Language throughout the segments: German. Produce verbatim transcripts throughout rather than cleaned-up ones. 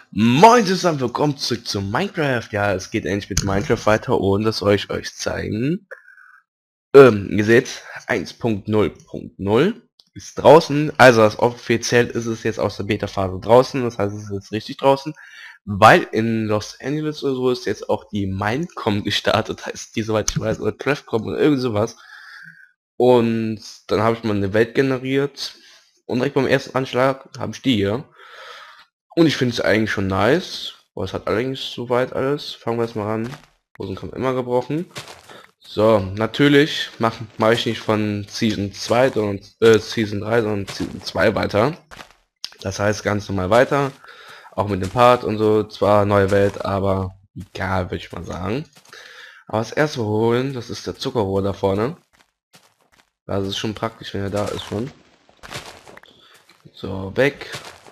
Moin zusammen, willkommen zurück zu Minecraft. Ja, es geht endlich mit Minecraft weiter und das soll ich euch zeigen. Ähm, ihr seht, eins Punkt null Punkt null ist draußen, also das offiziell ist es jetzt aus der Beta-Phase draußen, das heißt es ist jetzt richtig draußen, weil in Los Angeles oder so ist jetzt auch die Minecon gestartet, heißt die, soweit ich weiß, oder Craftcom oder irgend sowas. Und dann habe ich mal eine Welt generiert und direkt beim ersten Anschlag habe ich die hier. Und ich finde es eigentlich schon nice. Boah, es hat allerdings soweit alles. Fangen wir jetzt mal an. Hosen kommen immer gebrochen. So, natürlich mache mach ich nicht von Season zwei, sondern äh, Season drei, sondern Season zwei weiter. Das heißt ganz normal weiter. Auch mit dem Part und so. Zwar neue Welt, aber egal, würde ich mal sagen. Aber das erste holen, das ist der Zuckerrohr da vorne. Das ist schon praktisch, wenn er da ist schon. So, weg.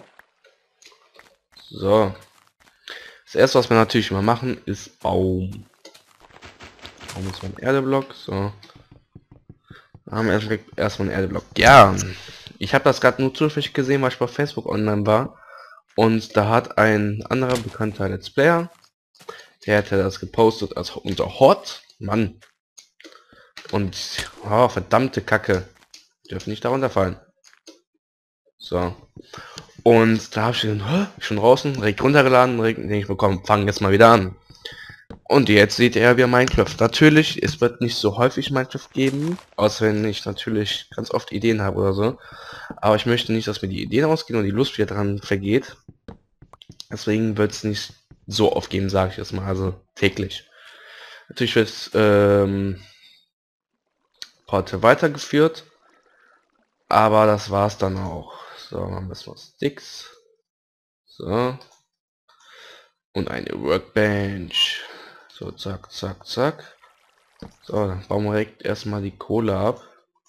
So. Das erste, was wir natürlich immer machen, ist Baum. Baum ist mein Erdeblock. So. Haben wir erstmal erstmal einen Erdeblock. Ja. Ich habe das gerade nur zufällig gesehen, weil ich bei Facebook online war. Und da hat ein anderer bekannter Let's Player, der hatte das gepostet als unter Hot. Mann. Und oh, verdammte Kacke. Dürfen nicht darunter fallen. So. Und da habe ich gedacht, schon draußen, direkt runtergeladen, direkt denke ich, komm, fangen jetzt mal wieder an. Und jetzt seht ihr wieder Minecraft. Natürlich, es wird nicht so häufig Minecraft geben, außer wenn ich natürlich ganz oft Ideen habe oder so. Aber ich möchte nicht, dass mir die Ideen ausgehen und die Lust wieder dran vergeht. Deswegen wird es nicht so oft geben, sage ich jetzt mal, also täglich. Natürlich wird ähm, Porte weitergeführt, aber das war's dann auch. So, machen wir mal Sticks. So. Und eine Workbench. So, zack, zack, zack. So, dann bauen wir direkt erstmal die Kohle ab.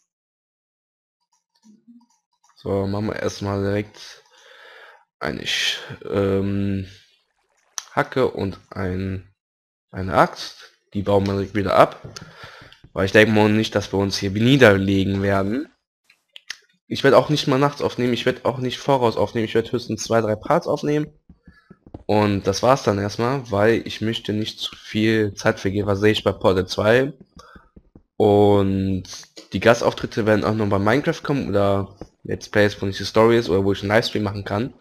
So, machen wir erstmal direkt eine Sch ähm, Hacke und ein, eine Axt. Die bauen wir direkt wieder ab. Weil ich denke mal nicht, dass wir uns hier niederlegen werden. Ich werde auch nicht mal nachts aufnehmen. Ich werde auch nicht voraus aufnehmen. Ich werde höchstens zwei, drei Parts aufnehmen. Und das war's dann erstmal, weil ich möchte nicht zu viel Zeit vergehen. Was sehe ich bei Portal zwei? Und die Gastauftritte werden auch noch bei Minecraft kommen oder Let's Plays, wo nicht die Story ist oder wo ich einen Livestream machen kann.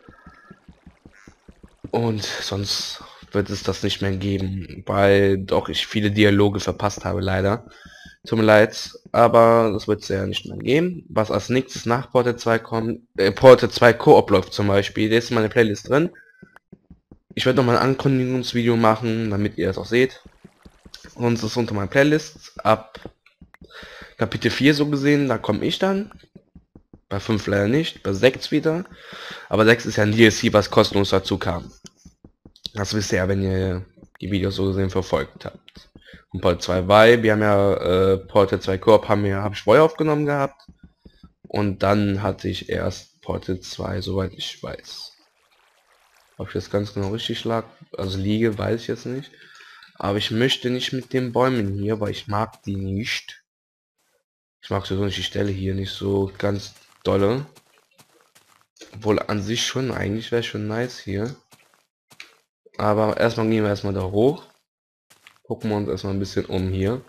Und sonst wird es das nicht mehr geben, weil doch ich viele Dialoge verpasst habe, leider. Tut mir leid, aber das wird es ja nicht mehr geben. Was als nächstes nach Portal zwei kommt, äh, Portal zwei Koop läuft zum Beispiel, der ist in meiner Playlist drin. Ich werde noch mal ein Ankündigungsvideo machen, damit ihr das auch seht. Sonst ist unter meiner Playlist ab Kapitel vier so gesehen, da komme ich dann. Bei fünf leider nicht, bei sechs wieder. Aber sechs ist ja ein D L C, was kostenlos dazu kam. Das wisst ihr ja, wenn ihr die Videos so gesehen verfolgt habt. Und Portal zwei weil wir haben ja äh, Portal zwei Koop haben wir habe ich vorher aufgenommen gehabt. Und dann hatte ich erst Portal zwei, soweit ich weiß. Ob ich das ganz genau richtig lag, also liege, weiß ich jetzt nicht. Aber ich möchte nicht mit den Bäumen hier, weil ich mag die nicht. Ich mag so nicht die Stelle hier nicht so ganz dolle. Obwohl an sich schon, eigentlich wäre schon nice hier. Aber erstmal gehen wir erstmal da hoch. Gucken wir uns erstmal ein bisschen um hier.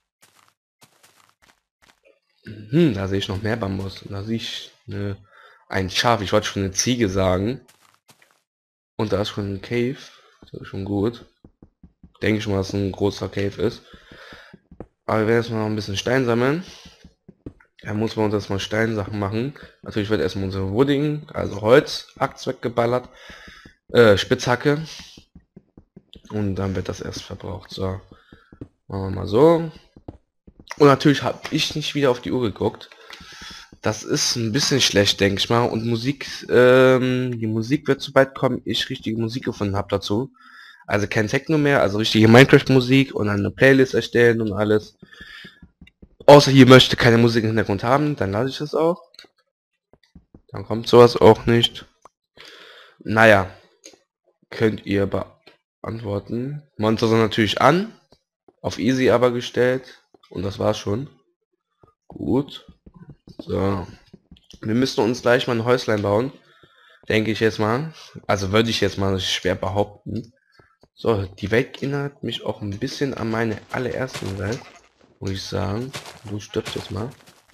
Hm, da sehe ich noch mehr Bambus. Da sehe ich eine, ein Schaf. Ich wollte schon eine Ziege sagen. Und da ist schon ein Cave. Das ist schon gut. Denke ich mal, dass ein großer Cave ist. Aber wir werden erstmal noch ein bisschen Stein sammeln. Da muss man uns erstmal Steinsachen machen. Natürlich wird erstmal unsere Wooding, also Holz, Axt weggeballert. Äh, Spitzhacke. Und dann wird das erst verbraucht. So. Machen wir mal so. Und natürlich habe ich nicht wieder auf die Uhr geguckt. Das ist ein bisschen schlecht, denke ich mal. Und Musik, ähm, die Musik wird so bald kommen, ich richtige Musik gefunden habe dazu. Also kein Techno mehr, also richtige Minecraft-Musik und eine Playlist erstellen und alles. Außer hier möchte keine Musik im Hintergrund haben, dann lasse ich das auch. Dann kommt sowas auch nicht. Naja, könnt ihr beantworten. Monster sind natürlich an, auf easy aber gestellt. Und das war's schon. Gut. So. Wir müssen uns gleich mal ein Häuslein bauen. Denke ich jetzt mal. Also würde ich jetzt mal schwer behaupten. So, die Welt erinnert mich auch ein bisschen an meine allerersten Welt. Muss ich sagen. Du stirbst jetzt mal.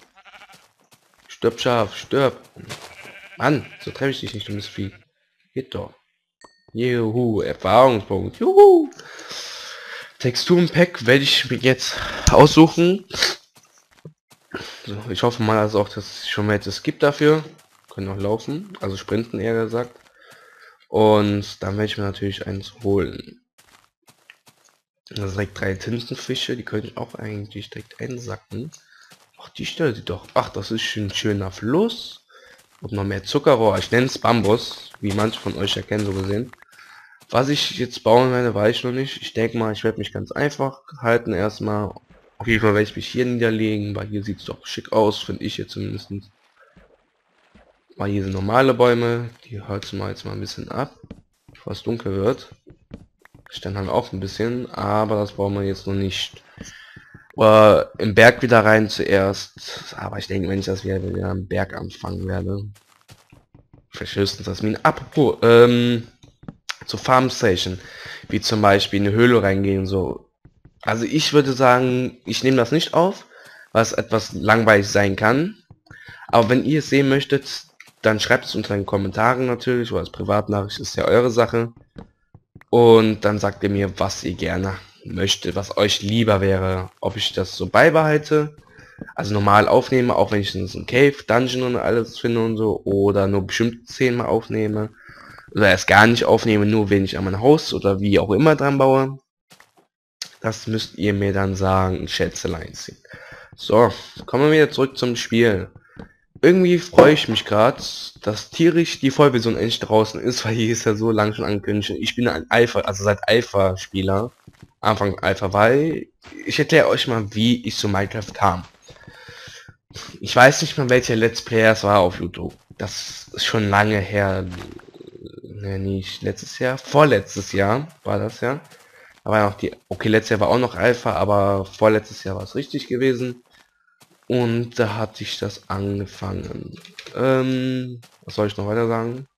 Stirb scharf, stirb. Mann, so treffe ich dich nicht, dummes Vieh. Geht doch. Juhu, Erfahrungspunkt. Juhu. Texturenpack werde ich mir jetzt aussuchen. So, ich hoffe mal, also auch, dass es schon welches gibt dafür. Können auch laufen, also sprinten eher gesagt. Und dann werde ich mir natürlich eins holen. Das direkt drei Tintenfische, die könnte ich auch eigentlich direkt einsacken. Ach, die Stelle sieht doch. Ach, das ist ein schöner Fluss. Und noch mehr Zuckerrohr. Ich nenne es Bambus, wie manche von euch erkennen, so gesehen. Was ich jetzt bauen werde, weiß ich noch nicht. Ich denke mal, ich werde mich ganz einfach halten erstmal. Auf jeden Fall werde ich mich hier niederlegen, weil hier sieht es doch schick aus, finde ich jetzt zumindest. Weil hier sind normale Bäume, die holzen wir jetzt mal ein bisschen ab, bevor es dunkel wird. Ich dann halt auch ein bisschen, aber das brauchen wir jetzt noch nicht. Oder im Berg wieder rein zuerst. Aber ich denke, wenn ich das wieder, wieder am Berg anfangen werde. Vielleicht höchstens das Minen. Apropos, ähm, zur Farm Station. Wie zum Beispiel in eine Höhle reingehen, so. Also ich würde sagen, ich nehme das nicht auf, was etwas langweilig sein kann. Aber wenn ihr es sehen möchtet, dann schreibt es unter den Kommentaren natürlich, oder als Privatnachricht, ist ja eure Sache. Und dann sagt ihr mir, was ihr gerne möchtet, was euch lieber wäre. Ob ich das so beibehalte, also normal aufnehme, auch wenn ich in so einem Cave, Dungeon und alles finde und so, oder nur bestimmte Szenen mal aufnehme. Oder erst gar nicht aufnehme, nur wenn ich an mein Haus oder wie auch immer dran baue. Das müsst ihr mir dann sagen, Schätzelein ziehen. So, kommen wir wieder zurück zum Spiel. Irgendwie freue ich mich gerade, dass tierisch die Vollversion endlich draußen ist, weil hier ist ja so lange schon angekündigt. Ich bin ein Alpha, also seit Alpha-Spieler, Anfang Alpha, weil ich erkläre euch mal, wie ich zu Minecraft kam. Ich weiß nicht mal, welcher Let's Player es war auf YouTube. Das ist schon lange her. Ne, nicht letztes Jahr, vorletztes Jahr war das ja. Da war ja noch die, okay, letztes Jahr war auch noch Alpha, aber vorletztes Jahr war es richtig gewesen. Und da hatte ich das angefangen. Ähm, was soll ich noch weiter sagen?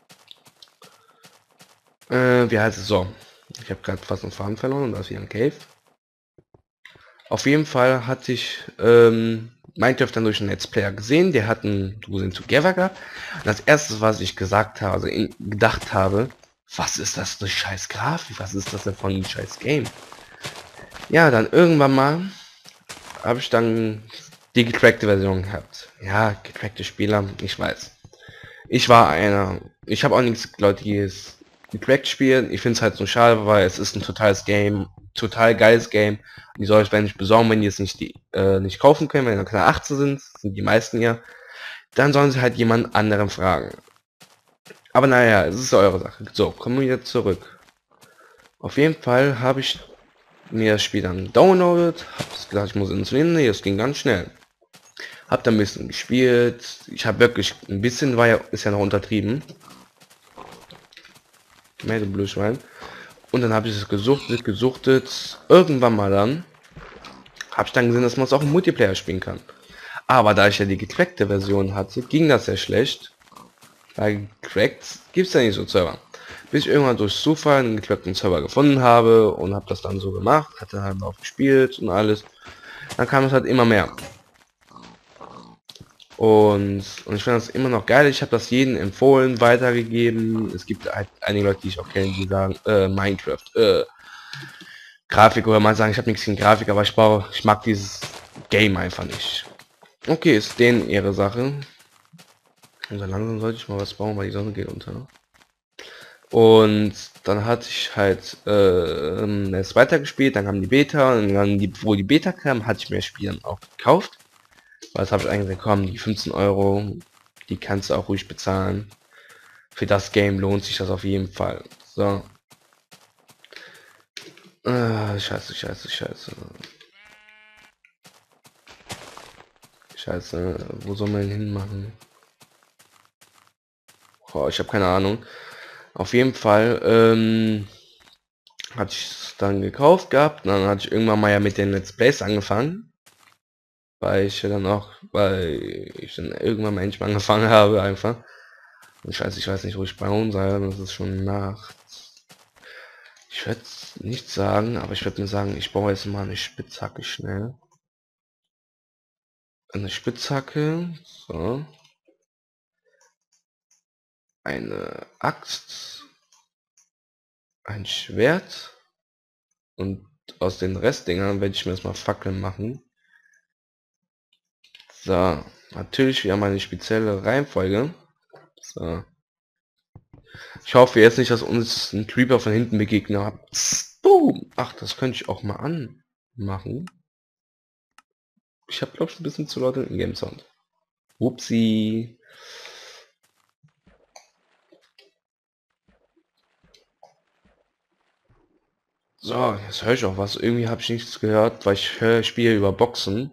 Äh, wie heißt es so? Ich habe gerade fast einen Faden verloren und da ist wieder ein Cave. Auf jeden Fall hatte ich ähm, Minecraft dann durch einen Let's Player gesehen, der hat ein Do It Together gehabt. Und das erste, was ich gesagt habe, also in, gedacht habe, was ist das für scheiß Grafik? Was ist das denn von einem scheiß Game? Ja, dann irgendwann mal habe ich dann die gecrackte Version gehabt. Ja, gecrackte Spieler, ich weiß. Ich war einer. Ich habe auch nichts Leute, die es gecrackt spielen. Ich finde es halt so schade, weil es ist ein totales Game, total geiles Game. Die soll ich nicht besorgen, wenn die es nicht die äh, nicht kaufen können, wenn die keine achtzehn sind, sind die meisten ja. Dann sollen sie halt jemand anderen fragen. Aber naja, es ist eure Sache. So, kommen wir wieder zurück. Auf jeden Fall habe ich mir das Spiel dann downloadet, hab's gesagt, ich muss installieren, nee, das ging ganz schnell. Hab da ein bisschen gespielt, ich habe wirklich ein bisschen, war ja, ist ja noch untertrieben. Mehr du Blödschwein. Und dann habe ich es gesuchtet, gesuchtet, irgendwann mal dann, habe ich dann gesehen, dass man es auch im Multiplayer spielen kann. Aber da ich ja die gecrackte Version hatte, ging das ja schlecht. Weil gecrackt gibt es ja nicht so Server. Bis ich irgendwann durch Zufall einen gecrackten Server gefunden habe und habe das dann so gemacht, hatte halt auch gespielt und alles. Dann kam es halt immer mehr. Und, und ich finde das immer noch geil. Ich habe das jedem empfohlen, weitergegeben. Es gibt halt einige Leute, die ich auch kenne, die sagen, äh, Minecraft, äh, Grafik, oder mal sagen, ich habe nichts gegen Grafik, aber ich brauche, ich mag dieses Game einfach nicht. Okay, ist denen ihre Sache. Und dann langsam sollte ich mal was bauen, weil die Sonne geht unter. Und dann hatte ich halt äh, es weitergespielt, dann kam die Beta und dann, die, wo die Beta kam, hatte ich mir das Spiel dann auch gekauft. Weil das habe ich eigentlich bekommen, die fünfzehn Euro, die kannst du auch ruhig bezahlen. Für das Game lohnt sich das auf jeden Fall. So. Äh, scheiße, scheiße, scheiße. Scheiße, wo soll man hin machen? Oh, ich habe keine Ahnung. Auf jeden Fall ähm, hatte ich es dann gekauft gehabt. Und dann hatte ich irgendwann mal ja mit den Let's Plays angefangen. Weil ich dann auch, weil ich dann irgendwann mal endlich mal angefangen habe einfach. Scheiße, ich weiß nicht, wo ich bauen soll. Das ist schon Nacht. Ich werde nicht sagen, aber ich werde mir sagen, ich baue jetzt mal eine Spitzhacke schnell. Eine Spitzhacke. So. Eine Axt. Ein Schwert. Und aus den Restdingern werde ich mir erstmal Fackeln machen. So. Natürlich wieder meine spezielle Reihenfolge. So. Ich hoffe jetzt nicht, dass uns ein Creeper von hinten begegnet. Boom. Ach, das könnte ich auch mal anmachen. Ich habe, glaube ich, ein bisschen zu laut im Game Sound. Upsi. So, jetzt höre ich auch was. Irgendwie habe ich nichts gehört, weil ich höre, ich spiele über Boxen.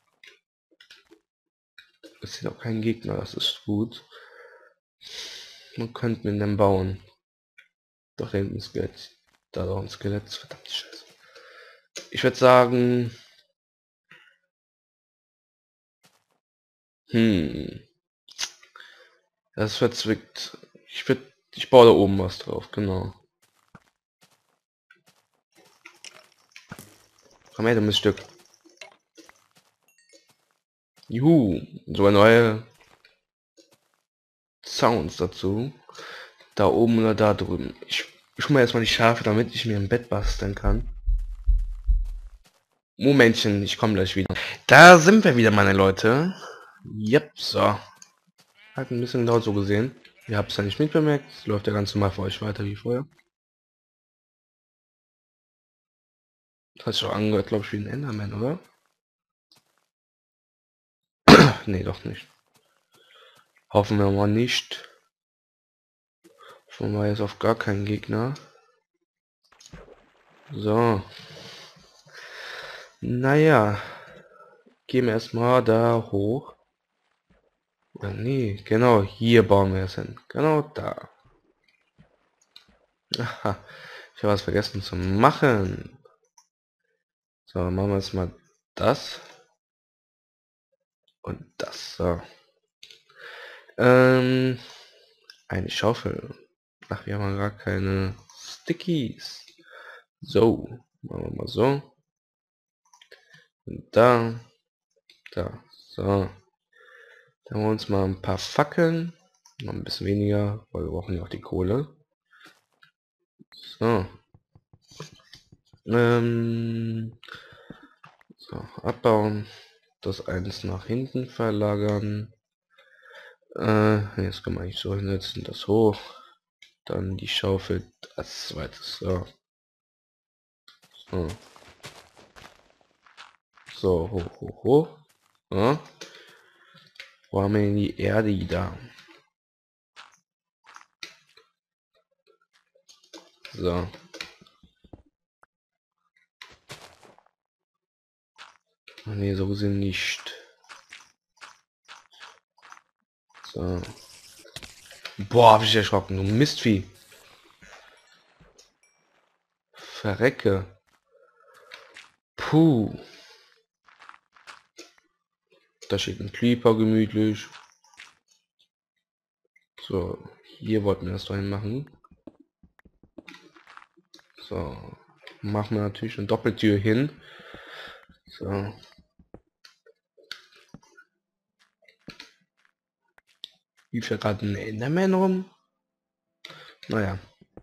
Es sind auch kein Gegner, das ist gut. Man könnte mit dem bauen. Doch, da hinten ein Skelett. Da doch ein Skelett. Verdammt Scheiße. Ich würde sagen... Hm. Das verzwickt. Ich würde... Ich baue da oben was drauf, genau. Komm her, du Miststück. Juhu. So eine neue Sounds dazu. Da oben oder da drüben. Ich, ich hole mir erstmal die Schafe, damit ich mir ein Bett basteln kann. Momentchen, ich komme gleich wieder. Da sind wir wieder, meine Leute. Yep, so. Hat ein bisschen laut so gesehen. Ihr habt es ja nicht mitbemerkt. Es läuft ja ganz normal für euch weiter wie vorher. Das hat sich auch angehört, glaube ich, wie ein Enderman, oder? Nee, doch nicht. Hoffen wir mal nicht. Hoffen wir jetzt auf gar keinen Gegner. So. Naja. Gehen wir erstmal da hoch. Oder nee, genau, hier bauen wir es hin. Genau da. Aha. Ich habe was vergessen zu machen. So, machen wir jetzt mal das. Und das. So. Ähm, eine Schaufel. Ach, wir haben gar keine Stickies. So, machen wir mal so. Und da, da, so. Dann haben wir uns mal ein paar Fackeln. Noch ein bisschen weniger, weil wir brauchen ja auch die Kohle. So. Ähm, so, abbauen. Das eins nach hinten verlagern. Äh, jetzt kann man nicht so hinsetzen, das hoch. Dann die Schaufel als zweites. So. So, so hoch, hoch, hoch. Ja. Wo haben wir denn die Erde da? So. Ne, so gesehen nicht. So. Boah, hab ich erschrocken. Du Mistvieh. Verrecke. Puh. Da steht ein Creeper gemütlich. So. Hier wollten wir das rein machen. So. Machen wir natürlich eine Doppeltür hin. So. Lief ja gerade ein Enderman rum. Naja.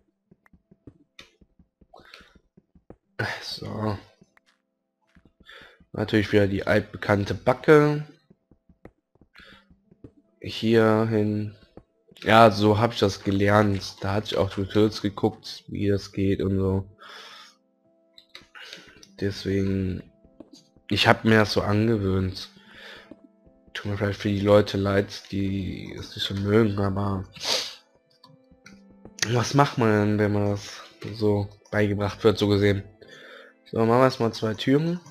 So. Natürlich wieder die altbekannte Backe. Hier hin. Ja, so habe ich das gelernt. Da hatte ich auch Tutorials geguckt, wie das geht und so. Deswegen, ich habe mir das so angewöhnt. Tut mir vielleicht für die Leute leid, die es nicht so mögen, aber was macht man denn, wenn man das so beigebracht wird, so gesehen? So, machen wir erstmal zwei Türen.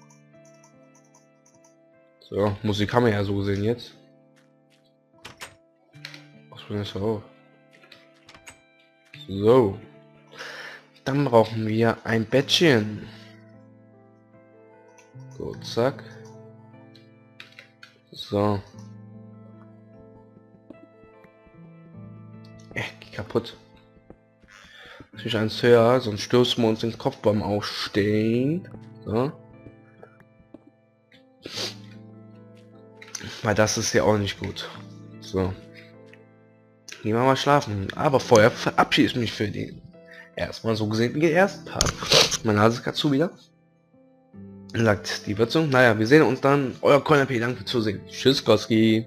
So, Musik haben wir ja so gesehen jetzt. Was bin ich auch? So. Dann brauchen wir ein Bettchen. So, zack. So. kaputt. Natürlich eins höher, sonst stößen wir uns den Kopf beim Aufstehen. So. Weil das ist ja auch nicht gut. So. Gehen wir mal schlafen. Aber vorher verabschiede ich mich für den erstmal so gesehen den ersten Part. Mein Nase ist gerade zu wieder. Sagt die Würzung. Naja, wir sehen uns dann. Euer Corner P. Danke fürs Zusehen. Tschüss, Koski.